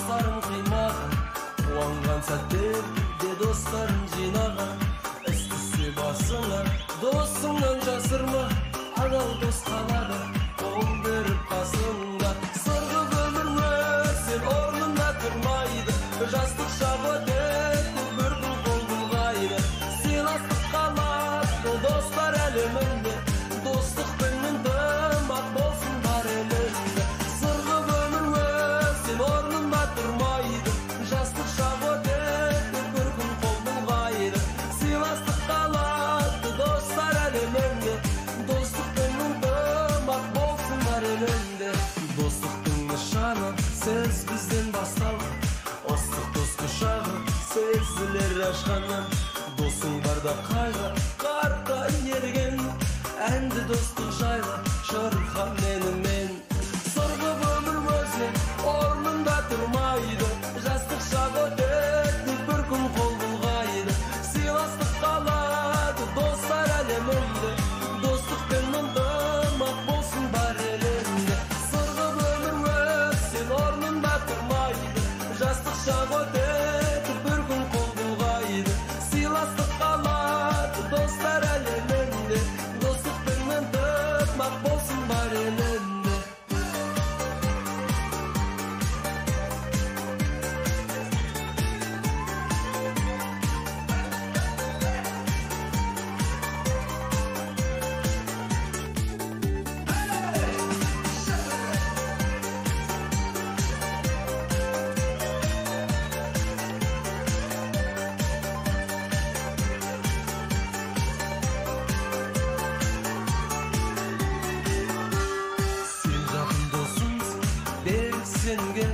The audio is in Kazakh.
dostlarım kıymagan, uangan sәттерде dostlarım жинаған. Ыстысы басыңа, досыңнан жасырма, адал дос қалады, қол беріп қасыңда. Сырғып өміріңе сен орнында тұрмайды, жастық шағы өтеді, бір күн қол бұлғайды. Сыйластық қалады достар әлемінде, достықтың ынтымақ болсын бар елінде. Сырғып өміріңе сен орнында тұрмайды, жастық шағы өтеді, бір күн қол бұлғайды. Сыйластық қалады достар әлемінде, достықтың ынтымақ болсын бар елінде. Достықтың нышаны сіз бізден басталған, ыстық дос құшағы сезілер ашқаннан. Досың барда қайғы қарта ерген, әнді достық жайлы шырқап менімен. Сырғып өмір өзен орнында тұрмайды, жастық шағы өтеді, бір күн қол бұлғайды. Сыйластық қалады достар әлемінде, достықпен ынтымақ болсын бар елінде. Сырғып өмір өзен орнында тұрмайды, жастық шағы өтеді, бір күн қол бұлғайды. Сыйластық қалады достар әлемінде, достықпен ынтымақ болсын бар елінде. Sen